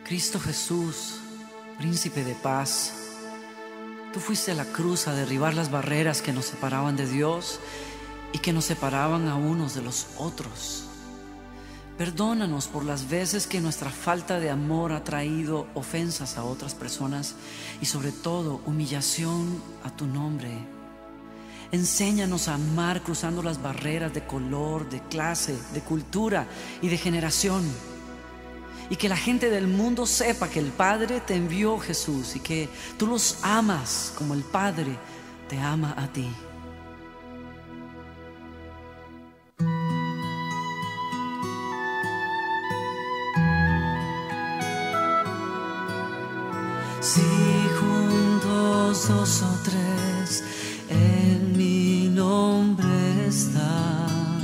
Cristo Jesús, príncipe de paz, tú fuiste a la cruz a derribar las barreras que nos separaban de Dios y que nos separaban a unos de los otros. Perdónanos por las veces que nuestra falta de amor ha traído ofensas a otras personas y sobre todo humillación a tu nombre. Enséñanos a amar cruzando las barreras de color, de clase, de cultura y de generación. Y que la gente del mundo sepa que el Padre te envió, Jesús, y que tú los amas como el Padre te ama a ti. Si juntos dos o tres en mi nombre están,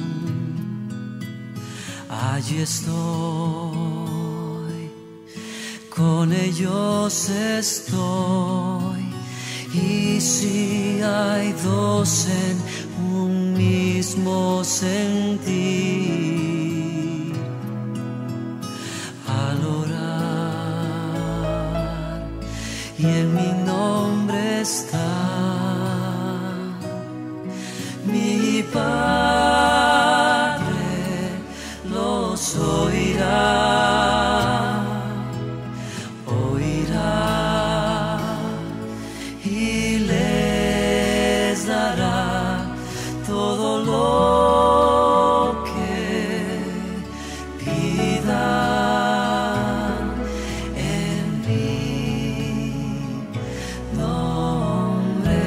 allí estoy, con ellos estoy. Y si hay dos en un mismo sentir, al orar y en mi nombre está mi Padre, los oirá y les dará todo lo que pidan en mi nombre.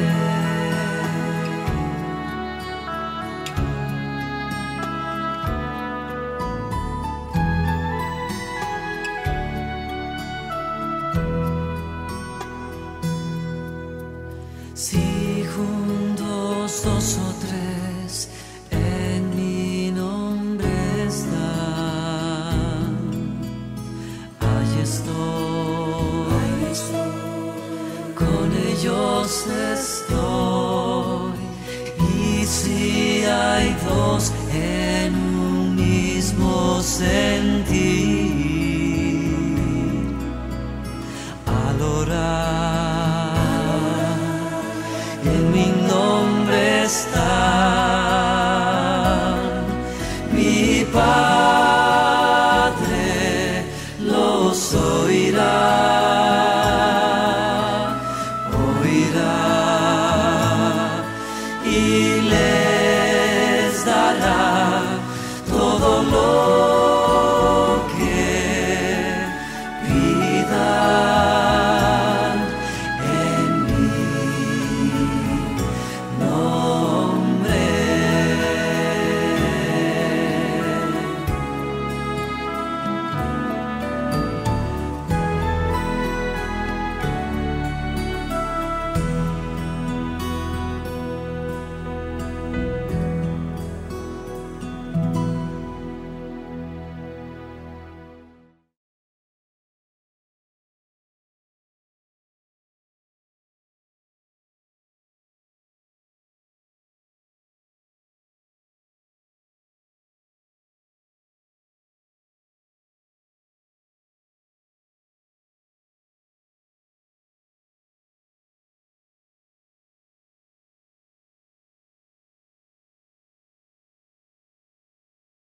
Si juntos dos o tres en mi nombre están, allí estoy, con ellos estoy. Y si hay dos en un mismo sentir, al orar en mi nombre está mi Padre, los oirá.